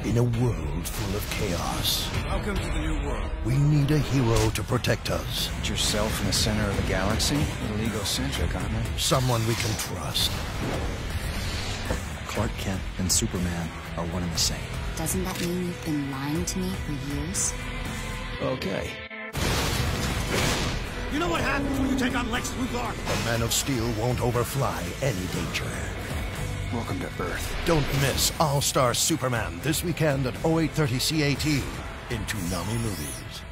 In a world full of chaos, Welcome to the new world. we need a hero to protect us. Put yourself in the center of the galaxy. A little egocentric, aren't you? Someone we can trust. Clark Kent and Superman are one and the same. Doesn't that mean you've been lying to me for years? Okay. You know what happens when you take on Lex Luthor? The Man of Steel won't overfly any danger. Welcome to Earth. Don't miss All-Star Superman this weekend at 0830 CAT in Toonami Movies.